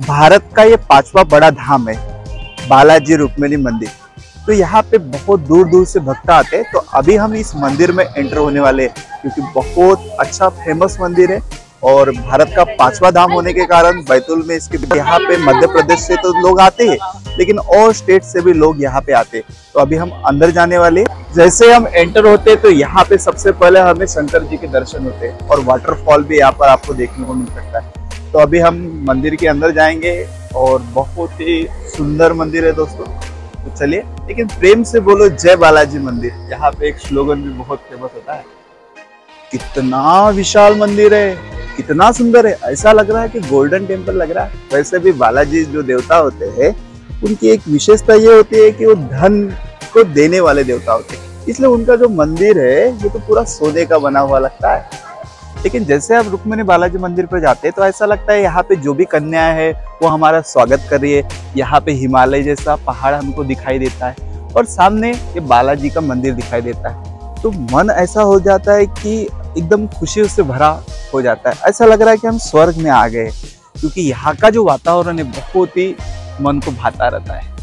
भारत का ये 5वां बड़ा धाम है बालाजी रुक्मिणी मंदिर। तो यहाँ पे बहुत दूर दूर से भक्त आते हैं। तो अभी हम इस मंदिर में एंटर होने वाले हैं क्योंकि बहुत अच्छा फेमस मंदिर है और भारत का 5वां धाम होने के कारण बैतूल में इसके यहाँ पे मध्य प्रदेश से तो लोग आते हैं, लेकिन और स्टेट से भी लोग यहाँ पे आते हैं। तो अभी हम अंदर जाने वाले। जैसे हम एंटर होते हैं तो यहाँ पे सबसे पहले हमें शंकर जी के दर्शन होते हैं और वाटरफॉल भी यहाँ पर आपको देखने को मिल सकता है। तो अभी हम मंदिर के अंदर जाएंगे और बहुत ही सुंदर मंदिर है दोस्तों। तो चलिए, लेकिन प्रेम से बोलो जय बालाजी मंदिर। यहाँ पे एक स्लोगन भी बहुत फेमस होता है। कितना विशाल मंदिर है, कितना सुंदर है, ऐसा लग रहा है कि गोल्डन टेम्पल लग रहा है। वैसे भी बालाजी जो देवता होते हैं उनकी एक विशेषता ये होती है कि वो धन को देने वाले देवता होते हैं, इसलिए उनका जो मंदिर है ये तो पूरा सोने का बना हुआ लगता है। लेकिन जैसे आप रुक्मिणी बालाजी मंदिर पर जाते हैं तो ऐसा लगता है यहाँ पे जो भी कन्या है वो हमारा स्वागत कर रही है। यहाँ पे हिमालय जैसा पहाड़ हमको दिखाई देता है और सामने ये बालाजी का मंदिर दिखाई देता है। तो मन ऐसा हो जाता है कि एकदम खुशी से भरा हो जाता है। ऐसा लग रहा है कि हम स्वर्ग में आ गए, क्योंकि यहाँ का जो वातावरण है बहुत ही मन को भाता रहता है।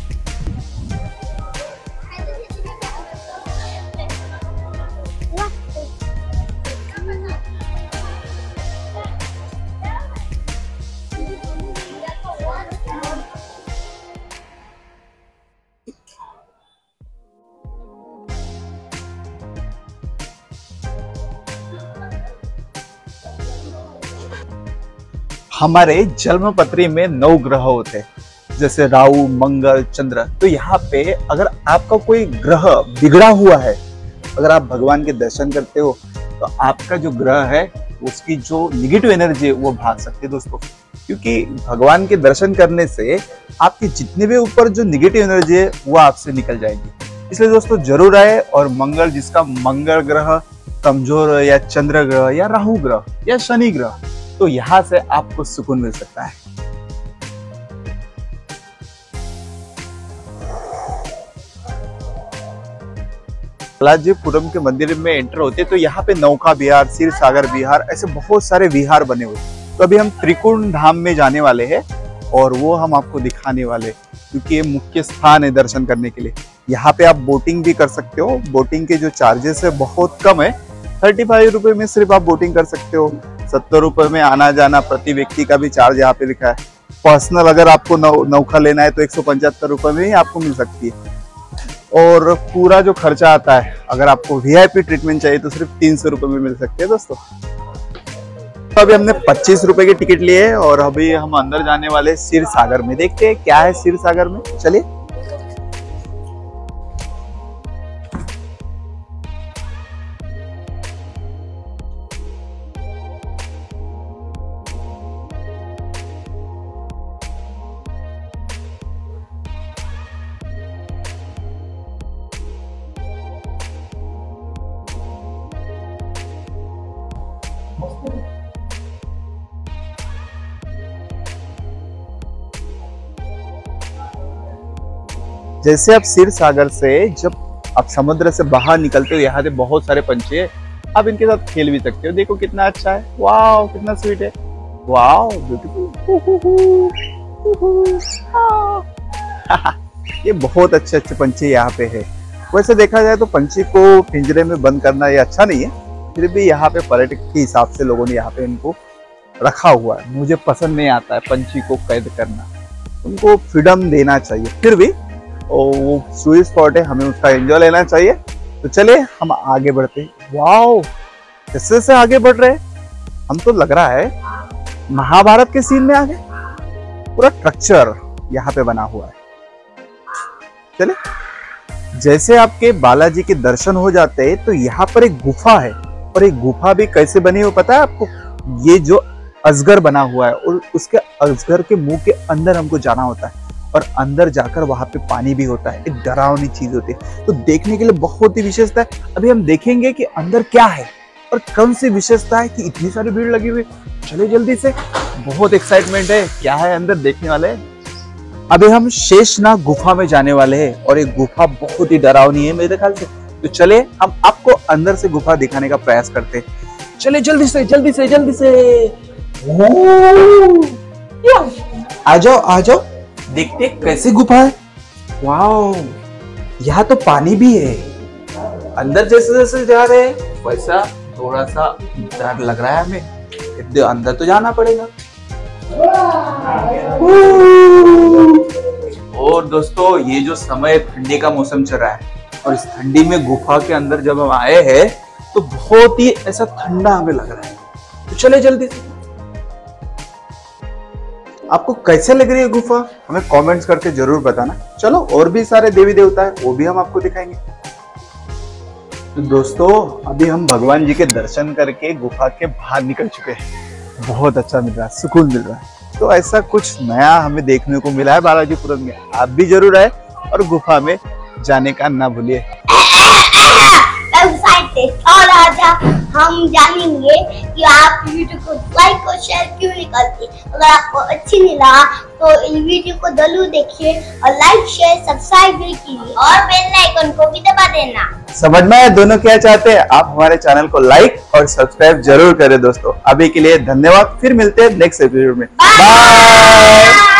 हमारे जन्म पत्री में 9 ग्रह होते हैं, जैसे राहु, मंगल, चंद्र। तो यहाँ पे अगर आपका कोई ग्रह बिगड़ा हुआ है, अगर आप भगवान के दर्शन करते हो तो आपका जो ग्रह है उसकी जो निगेटिव एनर्जी है वो भाग सकती है दोस्तों। क्योंकि भगवान के दर्शन करने से आपके जितने भी ऊपर जो निगेटिव एनर्जी है वो आपसे निकल जाएगी। इसलिए दोस्तों जरूर आए। और मंगल, जिसका मंगल ग्रह कमजोर है, या चंद्र ग्रह, या राहु ग्रह, या शनि ग्रह, तो यहाँ से आपको सुकून मिल सकता है। बालाजीपुरम के मंदिर में एंटर होते तो यहाँ पे नौका विहार, क्षीर सागर विहार, ऐसे बहुत सारे विहार बने हुए। तो अभी हम त्रिकुण धाम में जाने वाले हैं और वो हम आपको दिखाने वाले, क्योंकि ये मुख्य स्थान है दर्शन करने के लिए। यहाँ पे आप बोटिंग भी कर सकते हो। बोटिंग के जो चार्जेस है बहुत कम है, 35 रुपए में सिर्फ आप बोटिंग कर सकते हो। 70 रुपए में आना जाना प्रति व्यक्ति का भी चार्ज यहाँ पे लिखा है। पर्सनल अगर आपको नौका लेना है तो 175 रुपए में ही आपको मिल सकती है। और पूरा जो खर्चा आता है, अगर आपको वीआईपी ट्रीटमेंट चाहिए तो सिर्फ 300 रुपए में मिल सकती है दोस्तों। तो अभी हमने 25 रुपए की टिकट लिए है और अभी हम अंदर जाने वाले क्षीर सागर में। देखते हैं क्या है क्षीर सागर में, चलिए। जैसे आप क्षीर सागर से जब आप समुद्र से बाहर निकलते हो, यहाँ से बहुत सारे पंछी है, आप इनके साथ खेल भी सकते हो। देखो कितना अच्छा है, वाह कितना स्वीट है, वाह ब्यूटीफुल। ये बहुत अच्छे अच्छे पंछी यहाँ पे है। वैसे देखा जाए तो पंछी को पिंजरे में बंद करना ये अच्छा नहीं है, फिर भी यहाँ पे पर्यटक के हिसाब से लोगों ने यहाँ पे इनको रखा हुआ है। मुझे पसंद नहीं आता है पंछी को कैद करना, उनको फ्रीडम देना चाहिए। फिर भी वो टूरिस्ट स्पॉट है, हमें उसका एंजॉय लेना चाहिए। तो चले हम आगे बढ़ते हैं। वाओ, जैसे से आगे बढ़ रहे हम तो लग रहा है महाभारत के सीन में आ गए। पूरा स्ट्रक्चर यहाँ पे बना हुआ है। चले, जैसे आपके बालाजी के दर्शन हो जाते हैं तो यहाँ पर एक गुफा है। और एक गुफा भी कैसे बनी हो पता है आपको? ये जो अजगर बना हुआ है और उसके अजगर के मुंह के अंदर हमको जाना होता है और अंदर जाकर वहां पे पानी भी होता है। एक डरावनी चीज होती है, तो देखने के लिए बहुत ही विशेषता है। अभी हम देखेंगे कि अंदर क्या है और कौन सी विशेषता है कि इतनी सारी भीड़ लगी हुई। चले जल्दी से, बहुत एक्साइटमेंट है, क्या है अंदर देखने वाले। अभी हम शेषनाग गुफा में जाने वाले हैं और एक गुफा बहुत ही डरावनी है मेरे ख्याल से। तो चले हम आपको अंदर से गुफा दिखाने का प्रयास करते हैं। चले जल्दी से जल्दी से जल्दी से। आ जाओ, देखते कैसे गुफा है। वाओ, यहाँ तो पानी भी है। अंदर जैसे जैसे जा रहे हैं वैसा थोड़ा सा डर लग रहा है हमें, इतने अंदर तो जाना पड़ेगा। और दोस्तों, ये जो समय ठंडी का मौसम चल रहा है और इस ठंडी में गुफा के अंदर जब हम आए हैं तो बहुत ही ऐसा ठंडा हमें लग रहा है। तो चले जल्दी से। आपको कैसे लग रही है गुफा, हमें कमेंट्स करके जरूर बताना। चलो, और भी सारे देवी देवता है, वो भी हम आपको दिखाएंगे। तो दोस्तों, अभी हम भगवान जी के दर्शन करके गुफा के बाहर निकल चुके हैं। बहुत अच्छा मिल रहा है, सुकून मिल रहा है। तो ऐसा कुछ नया हमें देखने को मिला है बालाजीपुरम में। आप भी जरूर आए और गुफा में जाने का ना भूलिए। और आज हम जानेंगे कि आप वीडियो को लाइक और शेयर क्यों नहीं करते। अगर आपको अच्छी नहीं लगा तो इस वीडियो को जरूर देखिए और लाइक शेयर सब्सक्राइब भी कीजिए और बेल आइकन को भी दबा देना। समझ में आया दोनों क्या चाहते हैं? आप हमारे चैनल को लाइक और सब्सक्राइब जरूर करें दोस्तों। अभी के लिए धन्यवाद, फिर मिलते हैं नेक्स्ट एपिसोड में। बाय।